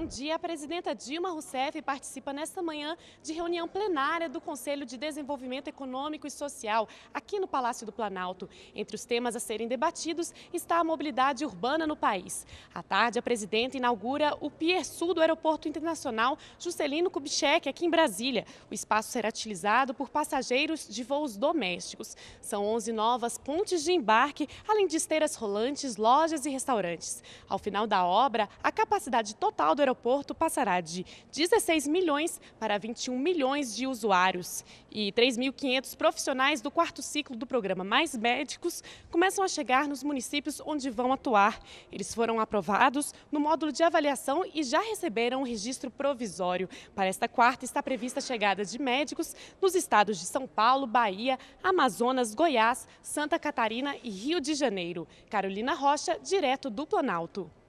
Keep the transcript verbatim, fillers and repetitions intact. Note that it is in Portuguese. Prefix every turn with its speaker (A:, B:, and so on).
A: dia. A presidenta Dilma Rousseff participa nesta manhã de reunião plenária do Conselho de Desenvolvimento Econômico e Social, aqui no Palácio do Planalto. Entre os temas a serem debatidos está a mobilidade urbana no país. À tarde, a presidenta inaugura o Pier Sul do Aeroporto Internacional Juscelino Kubitschek, aqui em Brasília. O espaço será utilizado por passageiros de voos domésticos. São onze novas pontes de embarque, além de esteiras rolantes, lojas e restaurantes. Ao final da obra, a capacidade total do aeroporto passará de dezesseis milhões para vinte e um milhões de usuários. E três mil e quinhentos profissionais do quarto ciclo do programa Mais Médicos começam a chegar nos municípios onde vão atuar. Eles foram aprovados no módulo de avaliação e já receberam um registro provisório. Para esta quarta está prevista a chegada de médicos nos estados de São Paulo, Bahia, Amazonas, Goiás, Santa Catarina e Rio de Janeiro. Carolina Rocha, direto do Planalto.